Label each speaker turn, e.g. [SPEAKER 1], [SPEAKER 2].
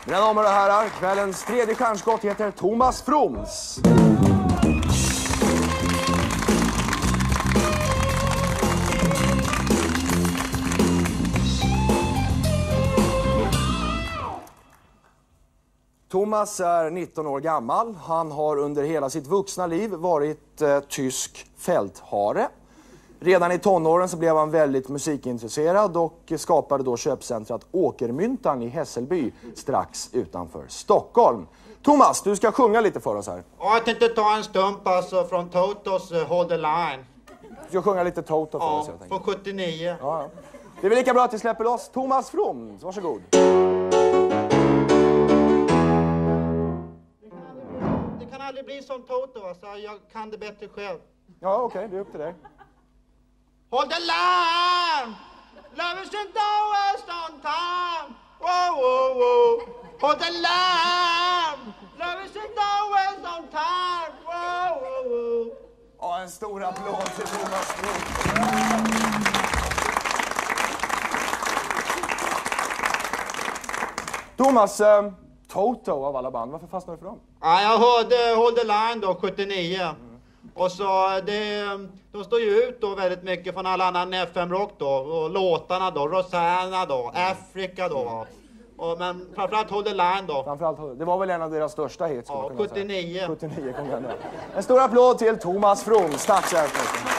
[SPEAKER 1] Mina damer och herrar, kvällens tredje stjärnskott heter Thomas Froms. Thomas är 19 år gammal. Han har under hela sitt vuxna liv varit tysk fälthare. Redan i tonåren så blev han väldigt musikintresserad och skapade då köpcentrat Åkermyntan i Hässelby strax utanför Stockholm. Thomas, du ska sjunga lite för oss här.
[SPEAKER 2] Ja, jag tänkte ta en stump alltså från Totos Hold the Line.
[SPEAKER 1] Du ska sjunga lite Toto för oss.
[SPEAKER 2] Ja, från 79.
[SPEAKER 1] Ja. Det är väl lika bra att vi släpper loss Thomas Froms. Varsågod.
[SPEAKER 2] Det kan aldrig bli som Toto, alltså. Jag kan det bättre själv.
[SPEAKER 1] Ja, okej, det är upp till dig.
[SPEAKER 2] Hold the line! Love is always on time! Whoa, whoa, whoa! Hold the line! Love is always on time! Whoa, whoa, whoa!
[SPEAKER 1] Ja, en stor applåd till Thomas Froms. Thomas, Toto av alla band, varför fastnade du för dem?
[SPEAKER 2] Ja, jag hörde Hold the Line då, 79. Och så de står ju ut då väldigt mycket från alla annan FM-rock då. Och låtarna då, Rosanna då, Africa då. Men framförallt Hold the Line då.
[SPEAKER 1] Framförallt, det var väl en av deras största hits.
[SPEAKER 2] Ja, 79.
[SPEAKER 1] 79 kom den där. En stor applåd till Thomas Froms. Tack så mycket.